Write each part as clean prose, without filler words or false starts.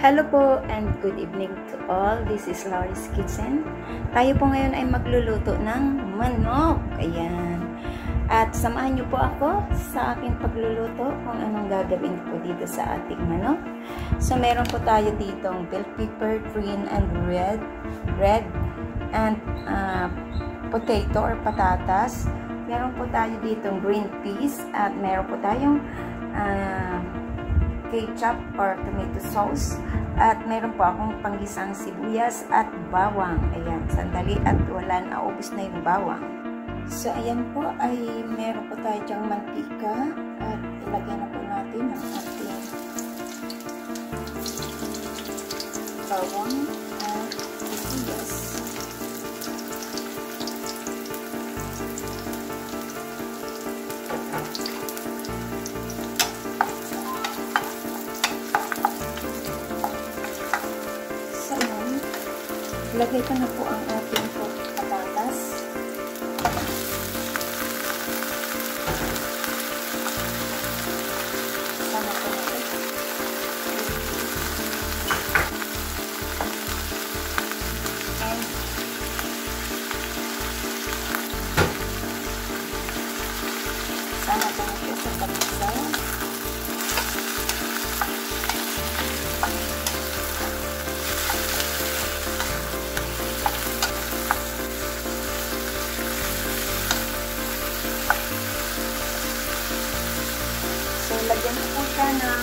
Hello po and good evening to all. This is Laurie's Kitchen. Tayo po ngayon ay magluluto ng manok. Ayan. At samahan niyo po ako sa aking pagluluto kung anong gagawin ko dito sa ating manok. So meron po tayo ditong bell pepper, green and red and potato or patatas. Meron po tayo ditong green peas at meron po tayong ketchup or tomato sauce. At meron po akong panggisang sibuyas at bawang. Ayan, sandali at wala na, ubos na yung bawang. So, ayan po ay meron po tayo dyang mantika at ilagay na po natin ang ating bawang at sibuyas. Ilagay ko na po ang ating patatas. Sama po natin. And sama po natin sa pagkisa. Lagyan ko po siya ng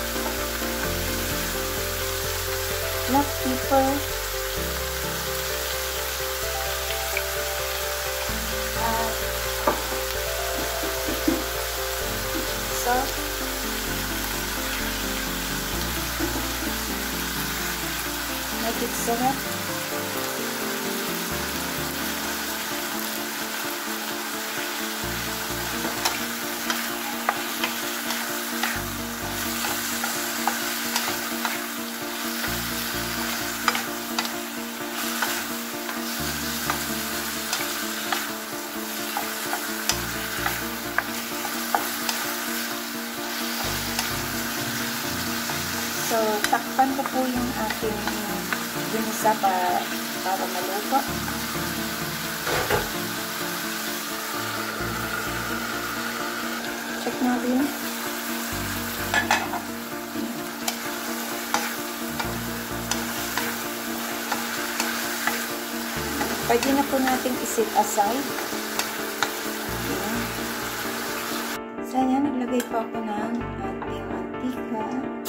black pepper at salt, make it sarap. So, takpan ko po yung ating ginisa para maluto. Check natin. Pwede na po natin i-set aside. So, ayan, naglagay po ako ng ating mantika.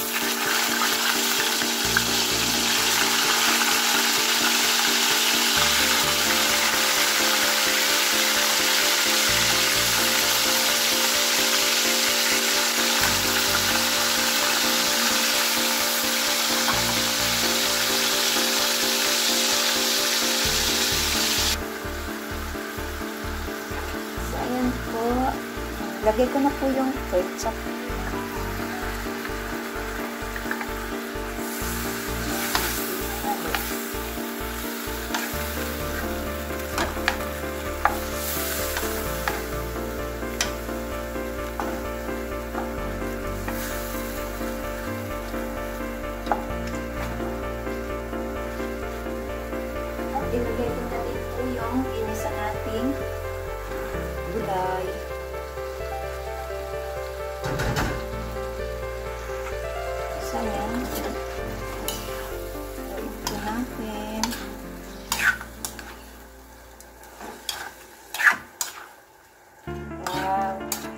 Lagay ko na po yung ketchup. At ilagay ko na din po yung ginisa nating gulay. Ayan. Ito natin. Wow.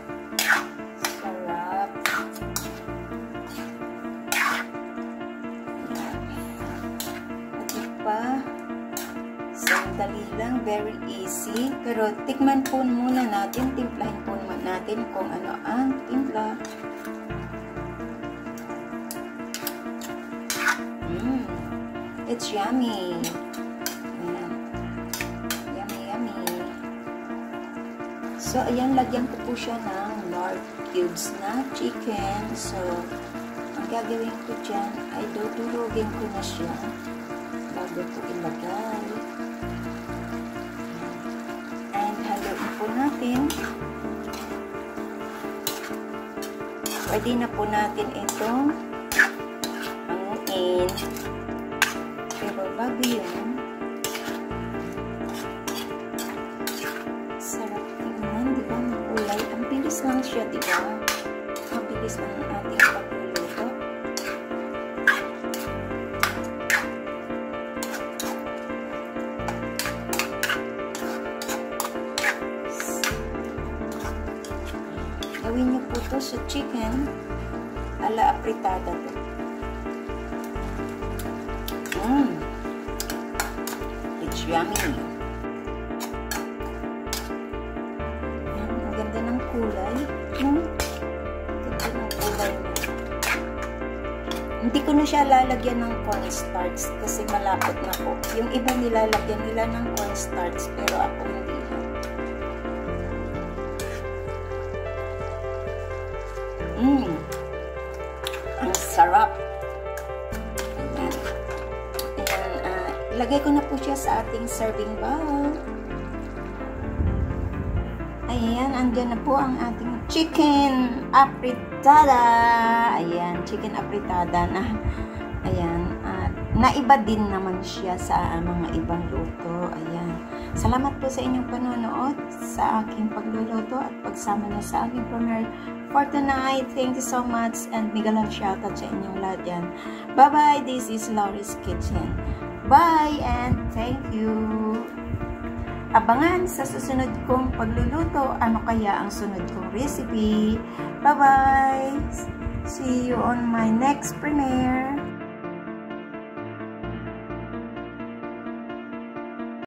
Sarap. Ito pa. Sandali lang. Very easy. Pero tikman po muna natin. Timplahin po naman natin kung ano ang timpla. It's yummy. Ayan. Yummy, yummy. So, ayan, lagyan ko po siya ng large cubes na chicken. So, ang gagawin ko dyan ay dudurugin ko na siya bago ko ilagay. And haluin po natin. Pwede na po natin itong hanguin. tikmanin. Pero bago yun, sarap tingnan, di ba? Kulay. Ang bilis lang siya, di ba? Ang bilis lang ang ating pagluluto. Gawin niyo po to sa chicken ala apritada to. It's yummy. Yan, ang ganda ng kulay. Ganda ng kulay na. Hindi ko na siya lalagyan ng cornstarch kasi malapot na po. Yung iba nilalagyan nila ng cornstarch pero ako hindi. Ang sarap. Ayan. Ayan, ilagay ko na po siya sa ating serving bowl. Ayan, andyan na po ang ating chicken apritada. Ayan, chicken apritada na. Ayan, naiba din naman siya sa mga ibang luto. Ayan. Salamat po sa inyong panonood sa aking pagluluto at pagsama niyo sa aking premiere for tonight. Thank you so much and mega love shoutout sa inyong lahat yan. Bye-bye. This is Laurie's Kitchen. Bye and thank you. Abangan sa susunod kong pagluluto. Ano kaya ang sunod kong recipe? Bye-bye. See you on my next premiere.